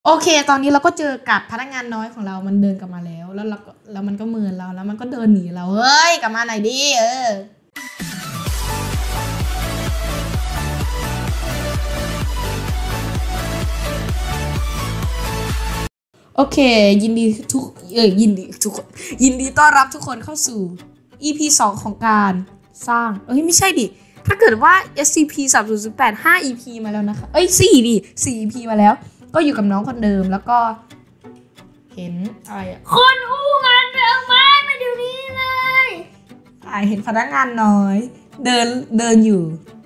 โอเค ตอนนี้เราก็เจอกับพนักงานน้อยของเรา มันเดินกลับมาแล้วมันก็เมินเรา แล้วมันก็เดินหนีเรา เฮ้ย กลับมาหน่อยดิโอเค ยินดีต้อนรับทุกคนเข้าสู่ EP 2 ของการสร้างไม่ใช่ดิ ถ้าเกิดว่า SCP-3008 5 EP มาแล้วนะคะ4 EP มาแล้ว ก็อยู่กับน้องคนเดิมแล้วก็เห็นอะไรคนอู้งานไปเอาไม้มาเดี๋ยวนี้เลยเห็นพนักงานน้อยเดินอยู่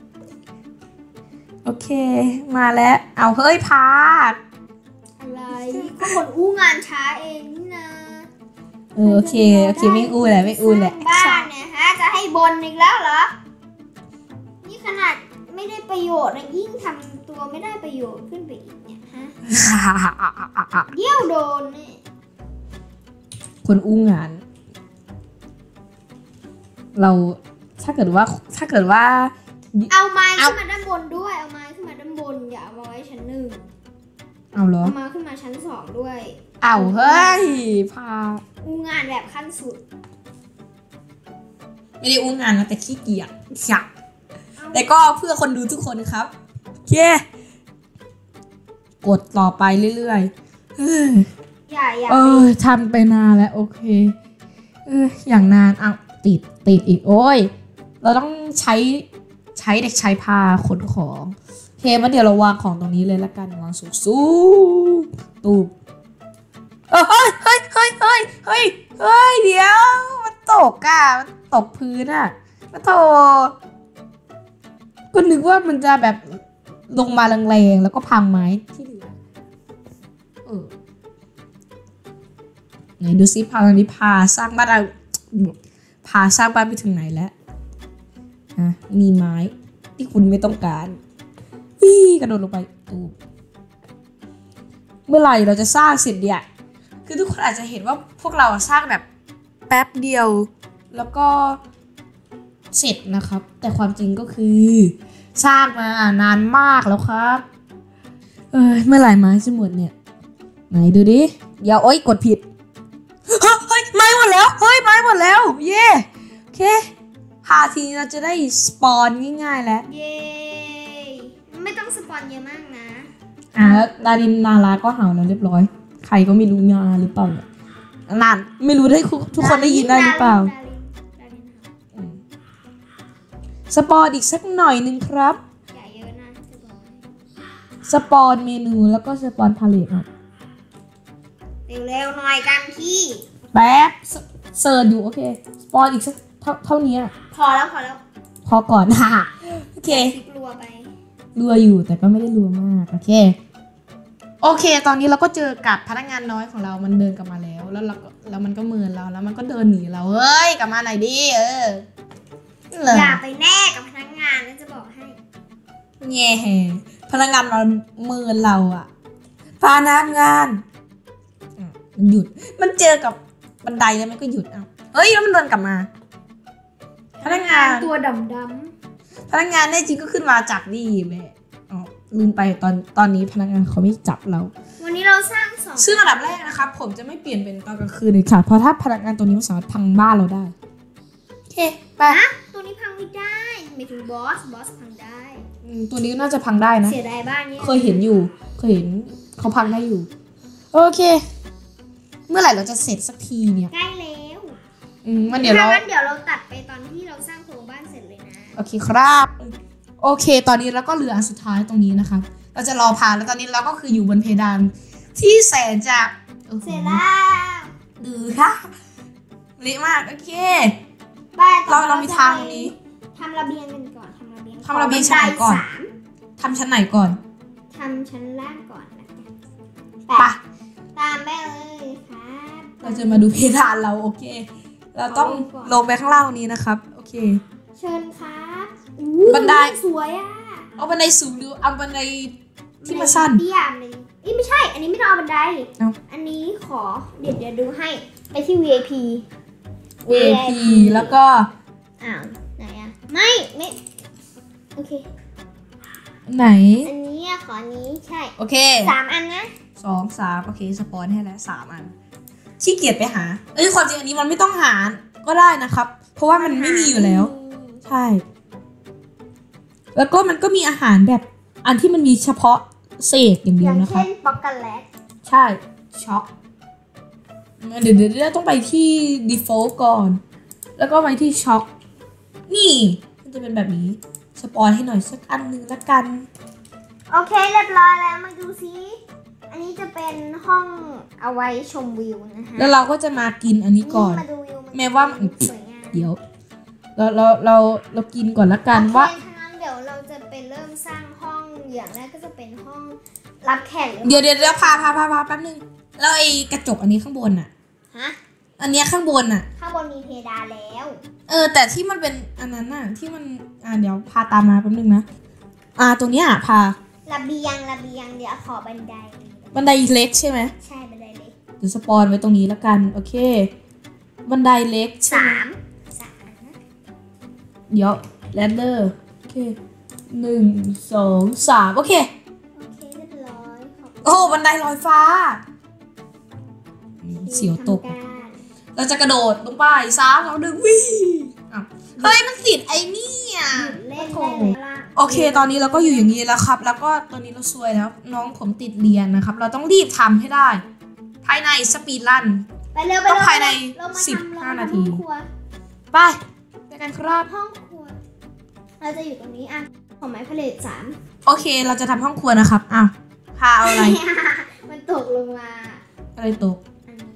โอเคมาแล้วเอาเฮ้ยพาอะไรก็คนอู้งานช้าเองนี่นะโอเคไม่อู้แหละบ้านเนี่ยฮะจะให้บนอีกแล้วเหรอนี่ขนาดไม่ได้ประโยชน์นะยิ่งทำตัวไม่ได้ประโยชน์ขึ้นไปอีกเนี่ยฮะเยี่ยวโดนนี่คนอู้งานเราถ้าเกิดว่าเอาไม้ขึ้นมาด้านบนด้วยเอาไม้ขึ้นมาด้านบนอย่าเอาไว้ชั้น 1 เอาเหรอเอามาขึ้นมาชั้น 2ด้วยเอาเฮ้ยพาอู้งานแบบขั้นสุดไม่ได้อู้งานนะแต่ขี้เกียจแต่ก็เพื่อคนดูทุกคนครับโอเคกดต่อไปเรื่อยๆอย่าทำไปนานแล้วโอเคอย่างนานติดอีกโอ้ยเราต้องใช้เด็กชายพาขนของโอเคมาเดี๋ยวเราวางของตรงนี้เลยละกันวางสูงตูบเฮ้ยเดี๋ยวมันตกมันตกพื้นมาโถก็นึกว่ามันจะแบบลงมาแรงๆแล้วก็พังไม้ที่เหลือไหนดูซิพาตอนนี้พาสร้างบ้านไปถึงไหนแล้วมีไม้ที่คุณไม่ต้องการกระโดดลงไปเมื่อไหร่เราจะสร้างเสร็จเนี่ยคือทุกคนอาจจะเห็นว่าพวกเราสร้างแบบแป๊บเดียวแล้วก็เสร็จนะครับแต่ความจริงก็คือสร้างมานานมากแล้วครับเมื่อไหร่ไม้จะหมดเนี่ยไหนดูดิอย่ากดผิดเฮ้ยไม้หมดแล้วเย้โอเคพาทีเราจะได้สปอนง่ายๆแล้วเย้ไม่ต้องสปอนเยอะมากนะดารินนาราก็เห่าแล้วเรียบร้อยใครก็ไม่รู้มาหรือเปล่าเนี่ยนานไม่รู้ได้ทุกคนได้ยินได้หรือเปล่าสปอนอีกสักหน่อยนึงครับอย่าเยอะนะสปอนเมนูแล้วก็สปอนพาเลทเร็วๆหน่อยกันพี่แป๊บเสิร์ชอยู่โอเคสปอนอีกสักเท่านี้พอแล้วพอก่อนโอเครัวอยู่แต่ก็ไม่ได้รัวมากโอเคตอนนี้เราก็เจอกับพนักงานน้อยของเรามันเดินกลับมาแล้วมันก็เมินเราแล้วมันก็เดินหนีเราเฮ้ยกลับมาหน่อยดิอย่าไปแน่กับพนักงานนะจะบอกให้พนักงานเราเมินเราพนักงานมันหยุดมันเจอกับบันไดแล้วมันก็หยุดเฮ้ยแล้วมันเดินกลับมาพนักงานตัวดำพนักงานแน่จริงก็ขึ้นมาจากนี่แม่ลืมไปตอนนี้พนักงานเขาไม่จับเราวันนี้เราสร้างซึ่งอันดับแรกนะครับผมจะไม่เปลี่ยนเป็นตอนกลางคืนเลยค่ะเพราะถ้าพนักงานตัวนี้มันสามารถพังบ้านเราได้โอเคไปตัวนี้พังไม่ได้ไม่ถึงบอสพังได้ตัวนี้น่าจะพังได้นะเสียดายบ้านนี้เคยเห็นเขาพังได้อยู่โอเคเมื่อไหร่เราจะเสร็จสักทีเนี่ยใกล้แล้วมันเดี๋ยวเราตัดไปตอนที่เราสร้างโครงบ้านเสร็จเลยนะโอเคครับโอเคตอนนี้เราก็เหลืออันสุดท้ายตรงนี้นะคะเราจะรอผ่านแล้วตอนนี้เราก็คืออยู่บนเพดานที่แสนจะเสร็จแล้วดื้อค่ะเละมากโอเคเรามีทางตรงนี้ทำระเบียงกันก่อนทำระเบียงชั้นไหนก่อนทำชั้นไหนก่อนทำชั้นล่างก่อนนะไปตามแม่เลยครับเราจะมาดูเพดานเราโอเคเราต้องลงไปข้างล่างนี้นะครับโอเคเชิญครับบันไดสวยเอาบันไดสูงหรือเอาบันไดที่มันสั้นเตี้ยเลยไม่ใช่อันนี้ไม่ต้องเอาบันไดอันนี้ขอเดี๋ยวดูให้ไปที่ VIP แล้วก็ไหนไม่โอเคไหนอันนี้ขอนี้ใช่โอเค 3 อันนะ 2 3โอเคสปอนให้แล้ว3 อันขี้เกียจไปหาความจริงอันนี้มันไม่ต้องหาก็ได้นะครับเพราะว่ามันไม่มีอยู่แล้วใช่แล้วก็มันก็มีอาหารแบบอันที่มันมีเฉพาะเศษอย่างเดียวนะครับอย่างเช่นช็อกโกแลตใช่ช็อกเดี๋ยวต้องไปที่ default ก่อนแล้วก็ไปที่ช็อกนี่มันจะเป็นแบบนี้สปอนให้หน่อยสักอันนึงละกันโอเคเรียบร้อยแล้วมาดูซิอันนี้จะเป็นห้องเอาไว้ชมวิวนะคะแล้วเราก็จะมากินอันนี้ก่อนแม้ว่าเดี๋ยวเรากินก่อนละกันว่างั้นเดี๋ยวเราจะไปเริ่มสร้างห้องอย่างแรกก็จะเป็นห้องรับแขกเดี๋ยวพาแป๊บนึงแล้วไอ้กระจกอันนี้ข้างบนน่ะฮะอันนี้ข้างบนน่ะข้างบนมีเพดานแล้วแต่ที่มันเป็นอันนั้นน่ะที่มันเดี๋ยวพาตามมาแป๊บนึงนะตรงเนี้ยพาระเบียงเดี๋ยวขอบันไดเล็กใช่ไหมใช่บันไดเล็กเดี๋ยวสปอนไว้ตรงนี้แล้วกันโอเคบันไดเล็ก 3 เดี๋ยวแรดเดอร์โอเค1 2 3โอเคเรียบร้อยโอ้บันไดลอยฟ้าเสียวตกเราจะกระโดดลงไป3 2 1วิ่งเฮ้ยมันติดไอ้นี่เล่นโอเคตอนนี้เราก็อยู่อย่างนี้แล้วครับแล้วก็ตอนนี้เราซวยแล้วน้องผมติดเรียนนะครับเราต้องรีบทำให้ได้ภายในสปีดรันต้องภายใน15 นาทีไปกันครับห้องครัวเราจะอยู่ตรงนี้ของไม้พาเลท3 โอเคเราจะทำห้องครัวนะครับพาเอาอะไรมันตกลงมาอะไรตก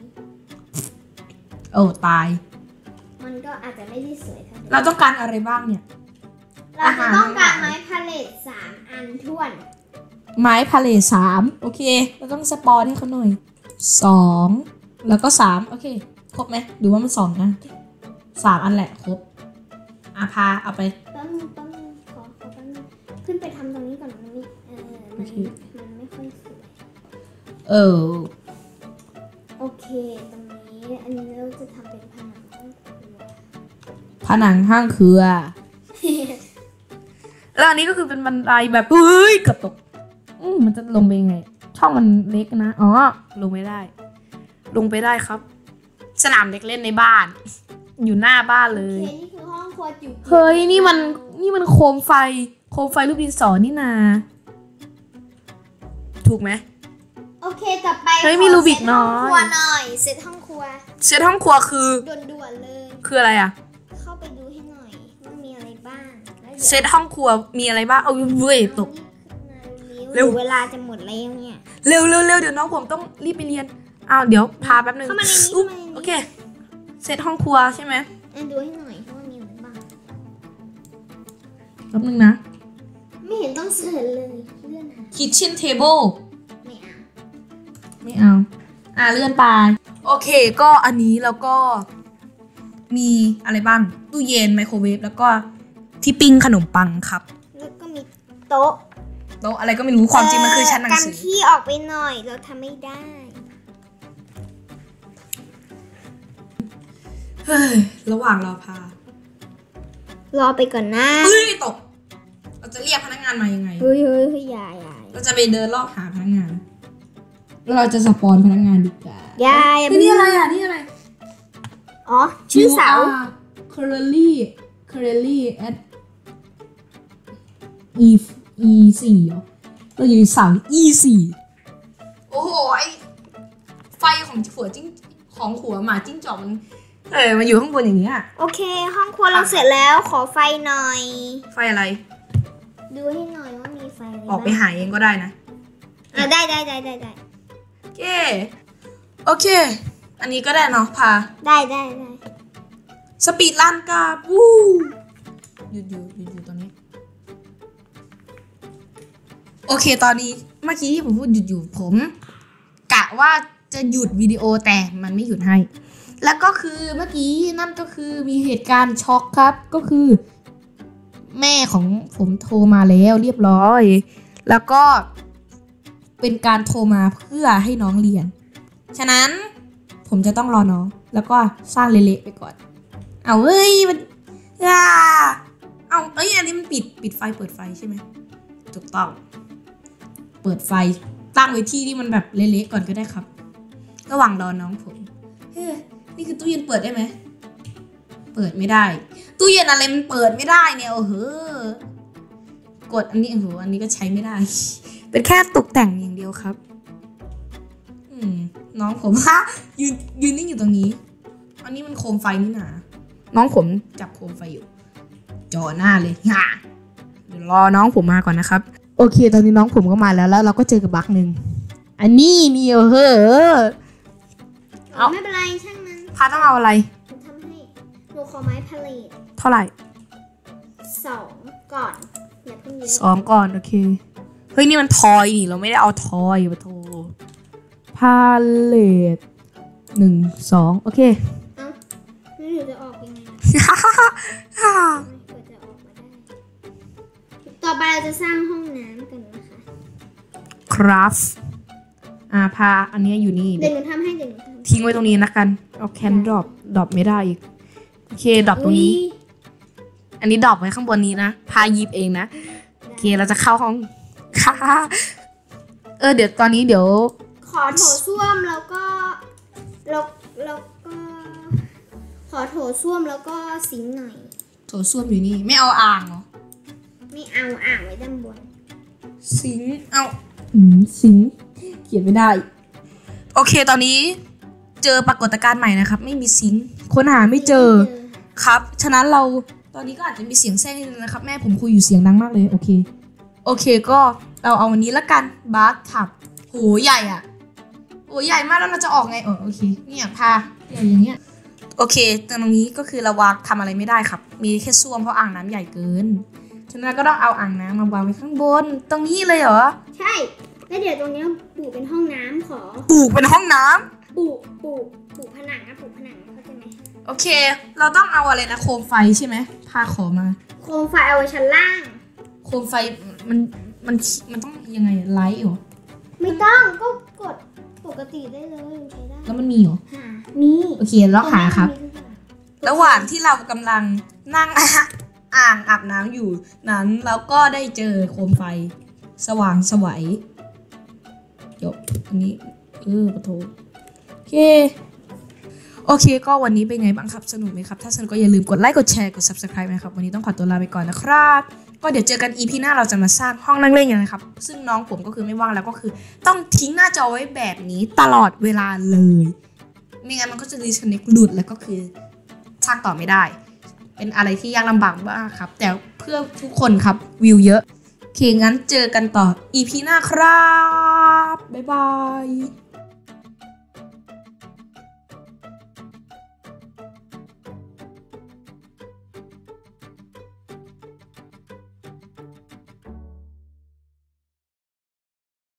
โอ้ตายมันก็อาจจะไม่ได้สวยเท่าไหร่เราต้องการอะไรบ้างเนี่ยเราจะต้องการไม้พาเลท3 อันท้วนไม้พาเลท3โอเคเราต้องสปอนให้เขาหน่อย2แล้วก็3โอเคครบไหมหรือว่ามัน2นะ3 อันแหละครบพาเอาไปต้องขอขึ้นไปทำตรงนี้ก่อนมันไม่ค่อยสวยโอเคตรงนี้อันนี้เราจะทำเป็นผนังห้างครัวแล้วอันนี้ก็คือเป็นบันไดแบบเฮ้ยเกือบตกมันจะลงไปยังไงช่องมันเล็กนะลงไม่ได้ลงไปได้ครับสนามเด็กเล่นในบ้านอยู่หน้าบ้านเลยนี่คือห้องครัวจิ๋วเฮ้ยนี่มันโคมไฟลูกดินสอนี่นาถูกไหมโอเคต่อไปเฮ้ยมีรูบิกน้อยเซตห้องครัวคือด่วนๆเลยคืออะไรเข้าไปดูให้หน่อยว่ามีอะไรบ้างเซตห้องครัวมีอะไรบ้างเอาเว้ยตกเร็วเวลาจะหมดแล้วเนี่ยเร็วเดี๋ยวน้องผมต้องรีบไปเรียนเดี๋ยวพาแป๊บนึงโอเคเซตห้องครัวใช่ไหมดูให้หน่อยว่ามีอะไรบ้างแป๊บนึงนะไม่เห็นต้องเสิร์ชเลยเลื่อน Kitchen Table ไม่เอาเลื่อนไปโอเคก็อันนี้แล้วก็มีอะไรบ้างตู้เย็นไมโครเวฟแล้วก็ที่ปิ้งขนมปังครับแล้วก็มีโต๊ะอะไรก็ไม่รู้ความจริงมันคือชั้นหนังสือกันที่ออกไปหน่อยเราทำไม่ได้เฮ้ยระหว่างรอไปก่อนนะตกเราจะเรียกพนักงานมายังไงอย่าเราจะไปเดินรอบหาพนักงานแล้วเราจะสปอนพนักงานดีกว่านี่อะไรนี่อะไรชื่อเสา currently at E4 เราอยู่เสา E4 โอ้โหไอไฟของหัวหมาจิ้งจอกมันมาอยู่ข้างบนอย่างนี้โอเคห้องครัวเราเสร็จแล้วขอไฟหน่อยไฟอะไรดูให้หน่อยว่ามีไฟอะไรออกไปหาเองก็ได้นะได้โอเคอันนี้ก็ได้เนาะพาได้สปีดรันกับวู้หยุดตอนนี้โอเคตอนนี้เมื่อกี้ที่ผมพูดหยุดอยู่ผมกะว่าจะหยุดวิดีโอแต่มันไม่หยุดให้แล้วก็คือเมื่อกี้นั่นก็คือมีเหตุการณ์ช็อกครับก็คือแม่ของผมโทรมาแล้วเรียบร้อยแล้วก็เป็นการโทรมาเพื่อให้น้องเรียนฉะนั้นผมจะต้องรอน้องแล้วก็สร้างเละๆไปก่อนมันอันนี้มันปิดไฟเปิดไฟใช่ไหมถูกต้องเปิดไฟตั้งไว้ที่ที่มันแบบเละๆก่อนก็ได้ครับระหว่างรอน้องผมเฮ้ยนี่คือตู้เย็นเปิดได้ไหมเปิดไม่ได้ตู้เย็นอะไรมันเปิดไม่ได้เนี่ยโอ้โหกดอันนี้โอ้โหอันนี้ก็ใช้ไม่ได้เป็นแค่ตกแต่งอย่างเดียวครับน้องผมฮะยืนนิ่งอยู่ตรงนี้อันนี้มันโคมไฟนี่นาน้องผมจับโคมไฟอยู่จ่อหน้าเลยฮ่าเดี๋ยวรอน้องผมมาก่อนนะครับโอเคตอนนี้น้องผมก็มาแล้วเราก็เจอกับบั๊กหนึ่งอันนี้นี่เฮ้อไม่เป็นไรช่างมันพาต้องเอาอะไรหนูทำให้หนูขอไม้พาเลทเท่าไหร่ 2ก่อนอย่าเพิ่งเยอะ 2ก่อนโอเคเฮ้ยนี่มันทอยนี่เราไม่ได้เอาทอยมาโทรพาเลท1 2โอเคแล้วหนูจะออกยังไงต่อไปเราจะสร้างห้องน้ำกันนะคะครับพาอันนี้อยู่นี่เดี๋ยวหนูทำให้ทิ้งไว้ตรงนี้นะกันเอาแคนดรอปไม่ได้อีกโอเคดรอปตรงนี้อันนี้ดรอปไว้ข้างบนนี้นะพายิบเองนะโอเคเราจะเข้าห้องค่ะเดี๋ยวตอนนี้เดี๋ยวขอโถส้วมแล้วก็ขอโถส้วมแล้วก็สิงหน่อยโถส้วมอยู่นี่ไม่เอาอ่างเหรอไม่เอาอ่างไว้ด้านบนสิงเอาสิงเขียนไม่ได้โอเคตอนนี้เจอปรากฏการณ์ใหม่นะครับไม่มีสิงค้นหาไม่เจอครับฉะนั้นเราตอนนี้ก็อาจจะมีเสียงแทรกนิดนึงนะครับแม่ผมคุยอยู่เสียงดังมากเลยโอเคก็เราเอาวันนี้ละกันบาร์ทับโหใหญ่อ่ะโหใหญ่มากแล้วเราจะออกไงโอเคเนี่ยพาใหญ่อย่างเงี้ยโอเคตรงนี้ก็คือเราวางทำอะไรไม่ได้ครับมีแค่ส้วมเพราะอ่างน้ำใหญ่เกินฉะนั้นก็ต้องเอาอ่างน้ำมาวางไว้ข้างบนตรงนี้เลยเหรอใช่แล้วเดี๋ยวตรงนี้ปลูกเป็นห้องน้ำขอปลูกเป็นห้องน้ำปลูกผนังนะปลูกผนังเข้าใจไหมโอเคเราต้องเอาอะไรนะโคมไฟใช่ไหมพาขอมาโคมไฟเอาไว้ชั้นล่างโคมไฟมันต้องยังไงไลท์เหรอไม่ต้องก็กดปกติได้เลยใช้ได้แล้วมันมีเหรอมีโอเคแล้วหาครับระหว่างที่เรากำลังนั่งอ่างอาบน้ำอยู่นั้นเราก็ได้เจอโคมไฟสว่างสวยจบอันนี้ปะโถโอเคก็วันนี้เป็นไงบ้างครับสนุกไหมครับถ้าสนุกก็อย่าลืมกดไลค์กดแชร์กด Subscribe นะครับวันนี้ต้องขอตัวลาไปก่อนนะครับก็เดี๋ยวเจอกัน EP หน้าเราจะมาสร้างห้องนั่งเล่นกันนะครับซึ่งน้องผมก็คือไม่ว่างแล้วก็คือต้องทิ้งหน้าจอไว้แบบนี้ตลอดเวลาเลยไม่งั้นมันก็จะรีคอนเนคหลุดแล้วก็คือสร้างต่อไม่ได้เป็นอะไรที่ยากลำบากมากครับแต่เพื่อทุกคนครับวิวเยอะโอเคงั้นเจอกันต่อ EP หน้าครับบ๊ายบาย